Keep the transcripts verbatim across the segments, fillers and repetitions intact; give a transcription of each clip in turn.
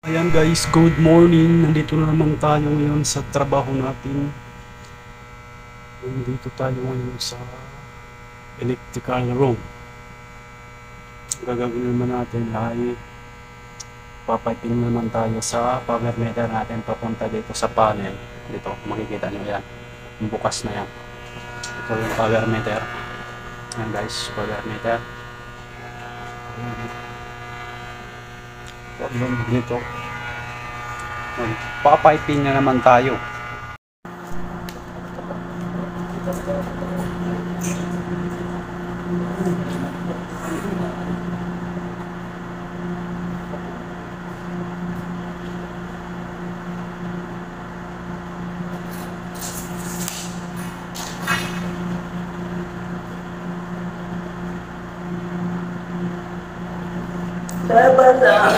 Ayan guys, good morning. Nandito na naman tayo ngayon sa trabaho natin. Nandito tayo ngayon sa electrical room. Ang gagawin naman natin ay papipin naman tayo sa power meter natin papunta dito sa panel. Dito, makikita nyo yan. Bukas na yan. Ito yung power meter. Ayan guys, power meter. Ayan, dito. Papipin na naman tayo. Babala.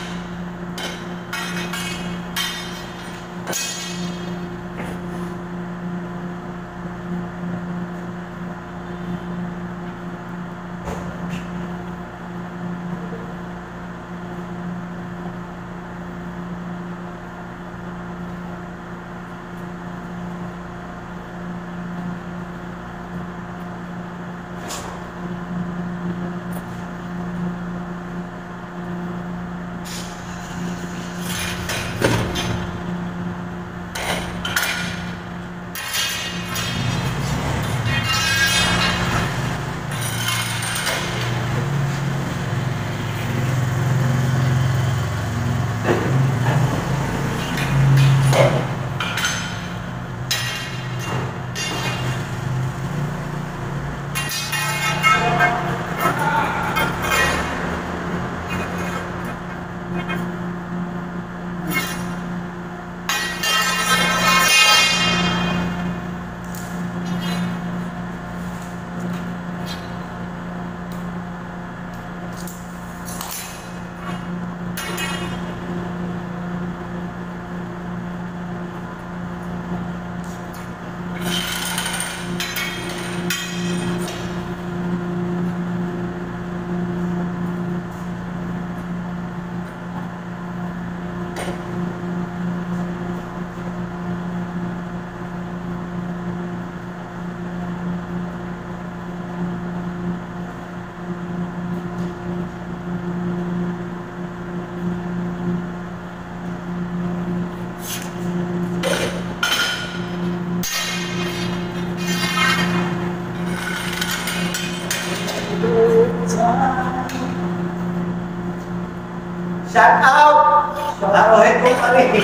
Shout out! Arahin ko pa rin.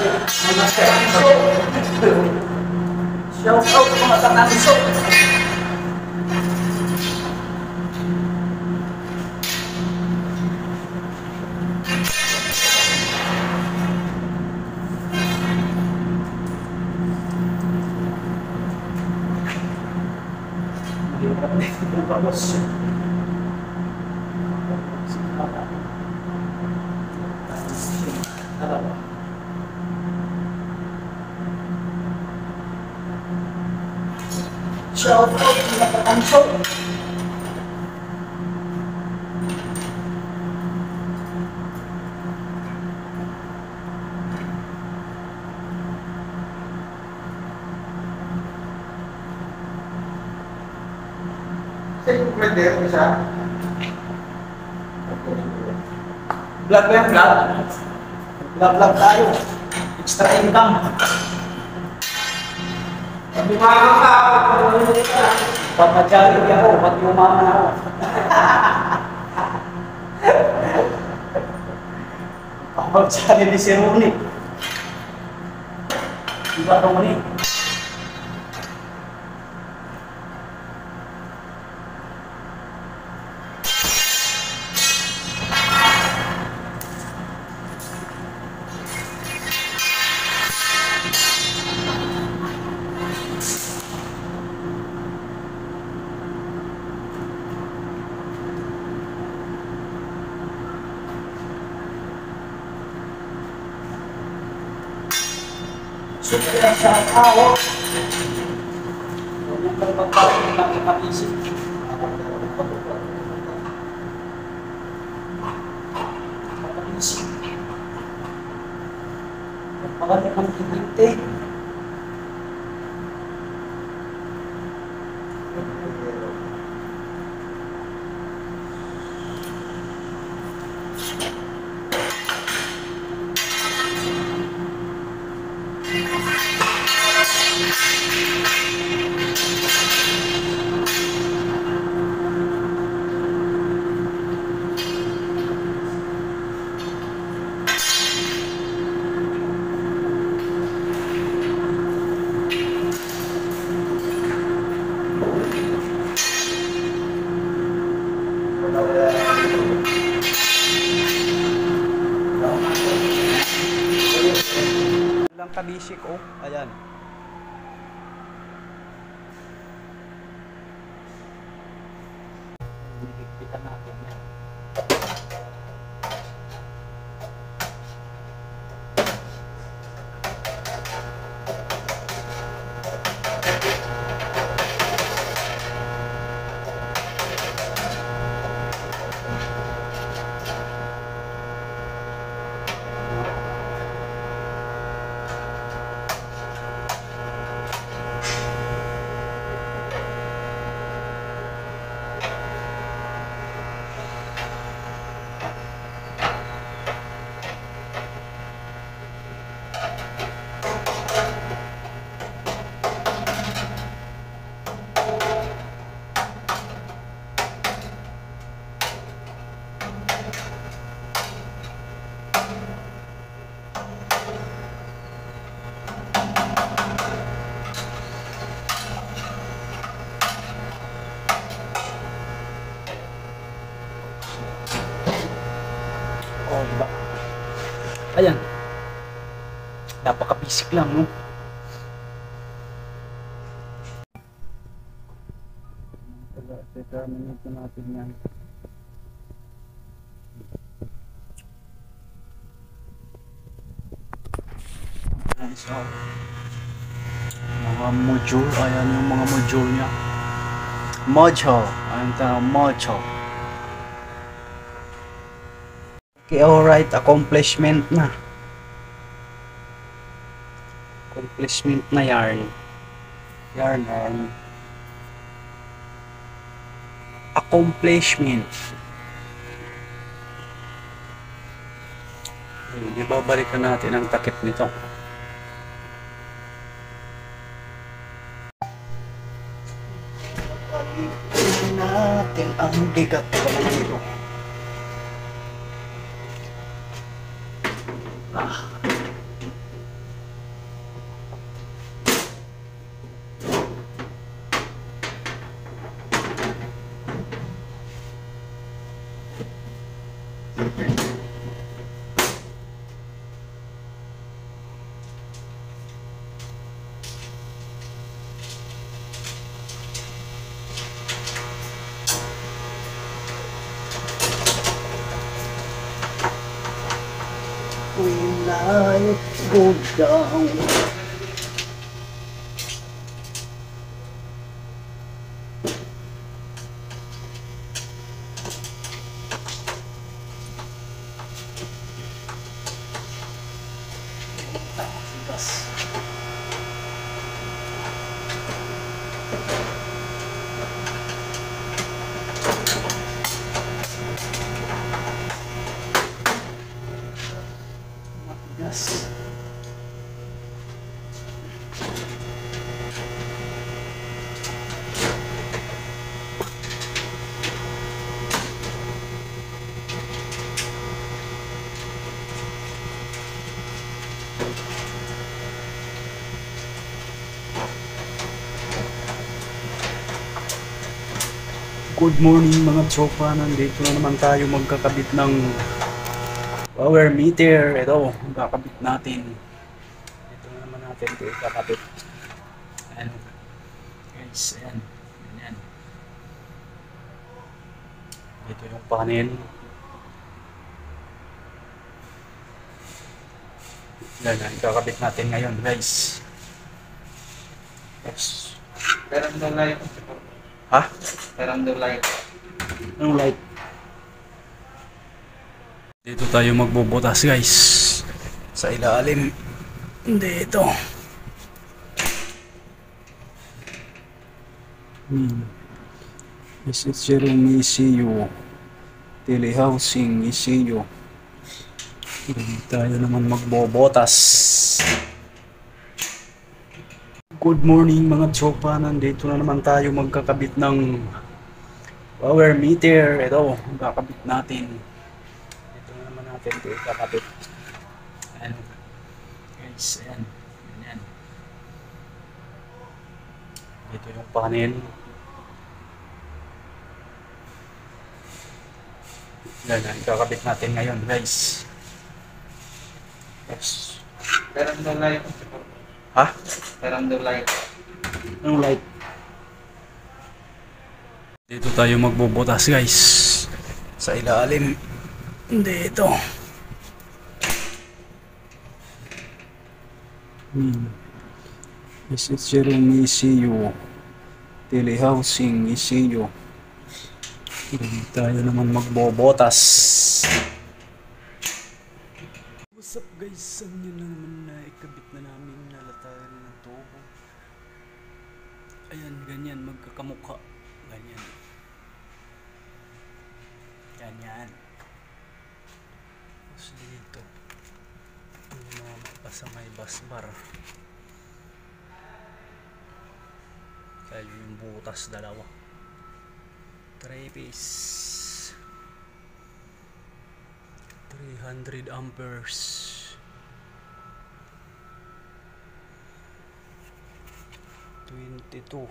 Shout out mga tananso. Shout out mga tananso. Sa'yo pwede ko siya. Vlog ba yung vlog? Vlog vlog tayo. Extra income. Sabi mga ka, papadyari ako, pati umaman ako. Papadyari ni si Runi. Diba ito mani? Super sa tao. Huwag niyang pagpapalagay ng ipag-isip. Pag-isip. Napakalik ang tibinte. Lang kabisik, oh. Ayan. Higpitan natin yan. Oh, diba? Ayan. Napaka-basic lang, no? Determinate natin yan. Ayan, so, mga module. Ayan yung mga module niya. Module. Ayan tayo, module. Okay, alright. Accomplishment na. Accomplishment na yarn. Yarn, yarn. Accomplishment. Okay, ibabalikan natin ang takip nito. Ibabalikan natin ang bigat nito. Ah. When light go down. Yes. Good morning mga tropa, nandito na naman tayo magkakabit ng power meter. Ito, kakabit natin. Ito na naman natin ito kakabit. Ayan. Guys, ayan. Ayan. Ito yung panel. Yan, yan, kakabit natin ngayon guys. Yes. Meron daw light. Ha? Meron daw light. Anong light? Dito tayo magbubutas guys. Sa ilalim. Hindi ito. Hmm. Electrician E C U. Telehousing E C U. Hindi tayo naman magbobotas. Good morning mga tropa. Nandito na naman tayo magkakabit ng power meter. Ito, magkakabit natin. Ito na naman natin ito ikakabit. Ayan. Guys, ayan. Ayan. Ito yung panel. Yan, yan. Ikakabit natin ngayon guys. Yes. Meron daw light. Ha? Meron daw light. Anong light? Dito tayo magbubutas guys. Sa ilalim. Hindi ito. Hmm. Electrician E C U. Telehousing E C U. Hindi tayo naman magbobotas. What's up guys? Saan nyo na naman na ikabit na namin nalatayan ng tubo. Ayan, ganyan, magkakamukha. Ganyan. Ganyan. Tapos dito. Umama pa sa may basbar. Kaya yung butas dalawa. Three piece. three hundred amperes. twenty-two.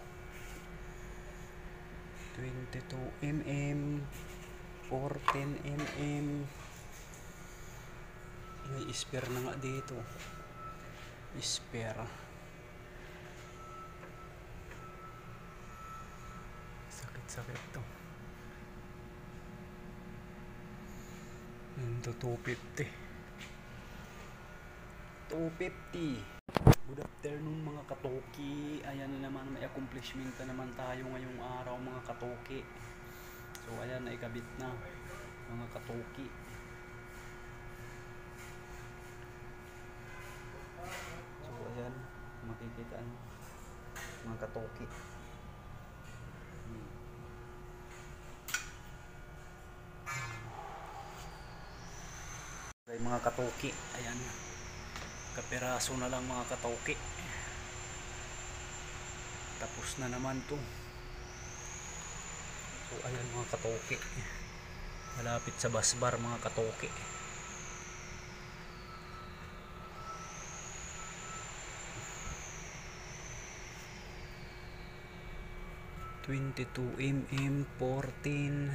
twenty-two millimeter. fourteen millimeter. May spare na nga dito. Spare. Sakit-sakit to. Ito two fifty. two fifty. Good afternoon mga katoki. Ayan na naman, may accomplishment na naman tayo ngayong araw mga katoki. So ayan, naikabit na mga katoki. So ayan, makikita nyo mga katoki. Hmm. Okay, mga katoki, ayan. Kapiraso na lang mga katoki. Tapos na naman to. So ayan mga katoki. Malapit sa basbar mga katoki. twenty-two millimeter, fourteen.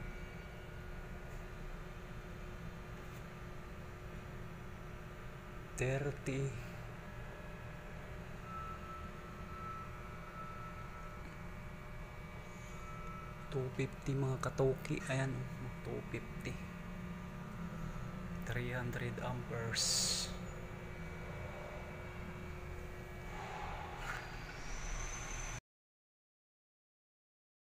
thirty. two fifty mga katoki. Ayan, two fifty. three hundred amperes.